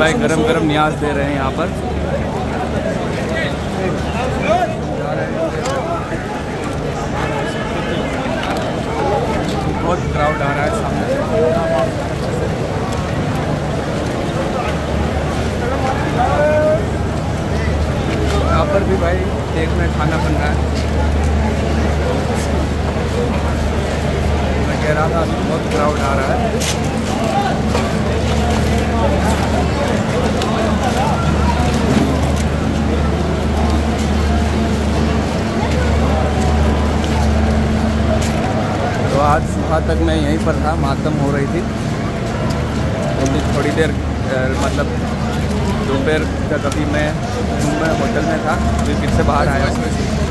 भाई गरम गरम न्याज दे रहे हैं यहाँ पर। बहुत क्राउड आ रहा है सामने से। यहाँ पर भी भाई केक में खाना बन रहा है। मैं कह रहा था अभी बहुत क्राउड आ रहा है। तो आज सुबह तक मैं यहीं पर था, मातम हो रही थी। अभी थोड़ी देर मतलब दोपहर तक अभी मैं रूम में होटल में था, अभी फिर से बाहर आया हूँ।